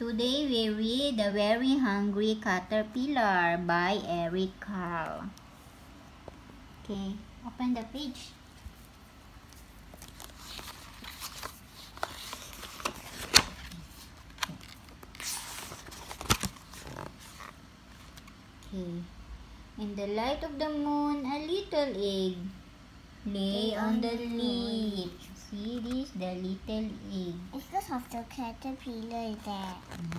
Today we read The Very Hungry Caterpillar by Eric Carle. Okay, open the page. Okay. In the light of the moon, a little egg lay on the leaf. See this, the little egg. It's because of the caterpillar there.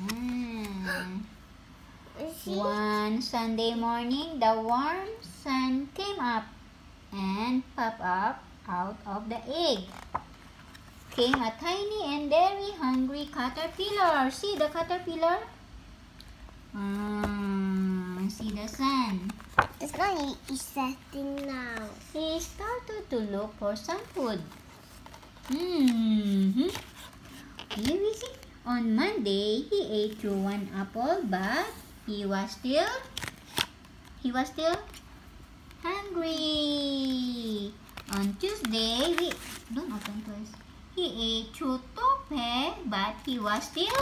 One Sunday morning, the warm sun came up and popped up out of the egg. Came a tiny and very hungry caterpillar. See the caterpillar? See the sun. The sun is setting now. He started to look for some food. Here we see. On Monday, he ate through one apple, but he was still hungry. On Tuesday, don't open twice. He ate through two pears, but he was still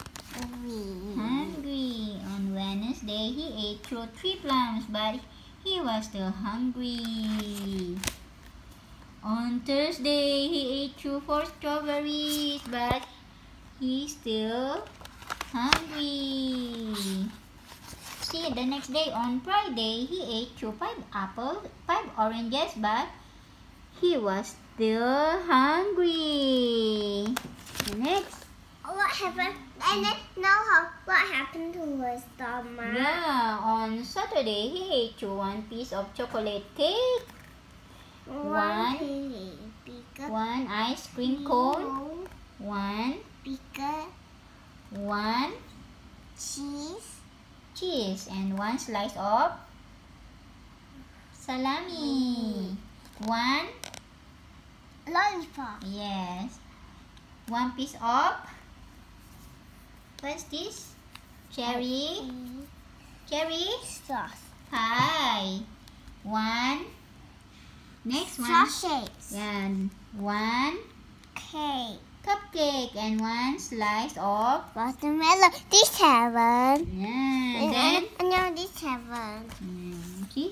hungry. On Wednesday, he ate through three plums, but he was still hungry. On Thursday, he ate through four strawberries, but he's still hungry. See, the next day, on Friday, he ate through five oranges, but he was still hungry. Next. What happened? And then what happened to his stomach? Yeah, on Saturday, he ate through one piece of chocolate cake, one ice cream cone, one cheese, and one slice of salami. One lollipop. Yes. One piece of, what's this? Cherry sauce. Pie. One. Next one. Sausage. Yeah. One cupcake and one slice of watermelon. This 7. Yeah. Then. No, this 7. See.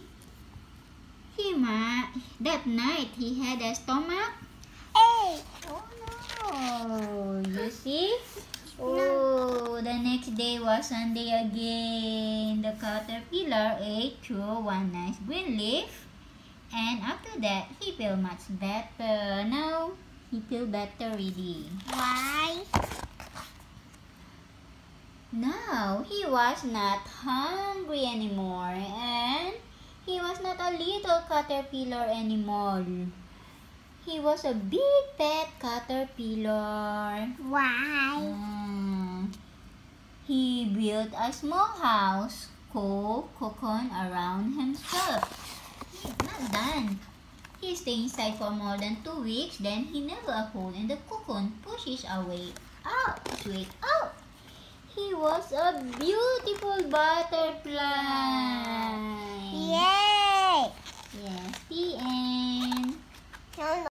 That night he had a stomach 8. Oh no! You see? Oh, the next day was Sunday again. The caterpillar ate through one nice green leaf, and after that he felt much better. Now he feels better already. Why? Now he was not hungry anymore, and he was not a little caterpillar anymore. He was a big fat caterpillar. Why? He built a small house called cocoon around himself. He's not done. He stayed inside for more than 2 weeks. Then he nailed a hole in the cocoon, pushes away out, straight out. He was a beautiful butterfly. Yay! Yes, the end. No.